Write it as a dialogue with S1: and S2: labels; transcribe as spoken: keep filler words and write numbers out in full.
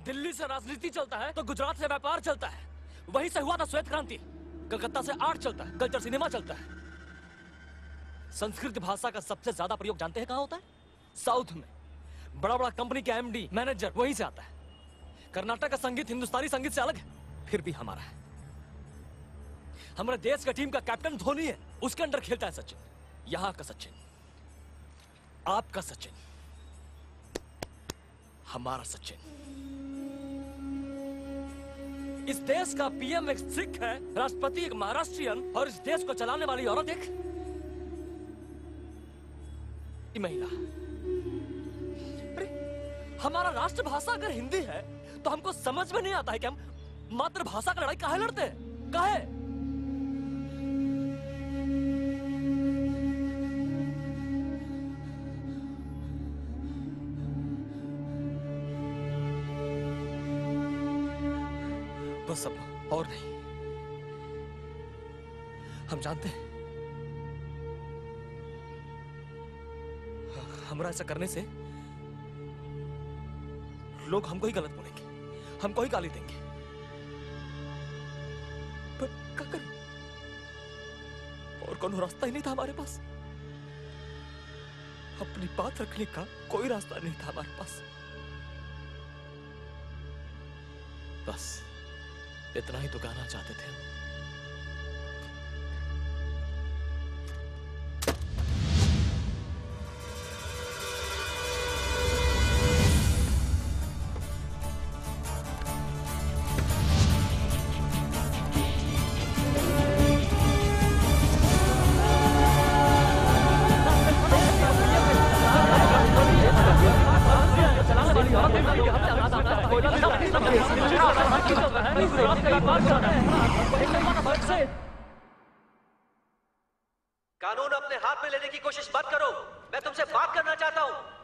S1: दिल्ली से राजनीति चलता है तो गुजरात से व्यापार चलता है। वहीं से हुआ था श्वेत क्रांति। कलकत्ता से आर्ट चलता है, कल्चर सिनेमा चलता है। संस्कृत भाषा का सबसे ज्यादा प्रयोग जानते हैं कहां होता है? साउथ में। बड़ा बड़ा कंपनी के एमडी मैनेजर वहीं से आता है। कर्नाटक का संगीत हिंदुस्तानी संगीत से अलग है, फिर भी हमारा है। हमारे देश का टीम का कैप्टन धोनी है, उसके अंडर खेलता है सचिन। यहां का सचिन, आपका सचिन, हमारा सचिन। इस देश का पीएम एक सिख है, राष्ट्रपति एक महाराष्ट्रियन, और इस देश को चलाने वाली औरत एक महिला। अरे हमारा राष्ट्रभाषा अगर हिंदी है तो हमको समझ में नहीं आता है कि हम मातृभाषा का लड़ाई काहे लड़ते हैं? काहे? बस अब और नहीं। हम जानते हैं हमरा ऐसा करने से लोग हमको ही गलत बोलेंगे, हमको ही गाली देंगे। पर क्या करें? और कोई रास्ता ही नहीं था हमारे पास। अपनी बात रखने का कोई रास्ता नहीं था हमारे पास। बस इतना ही तो कहना चाहते थे।
S2: कानून अपने हाथ में लेने की कोशिश मत करो। मैं तुमसे बात करना चाहता हूं।